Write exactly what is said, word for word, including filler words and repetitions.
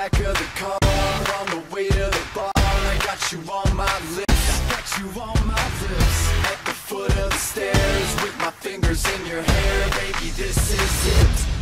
back of the car, on the way to the bar. I got you on my lips, got you on my lips. At the foot of the stairs, with my fingers in your hair, baby, this is it.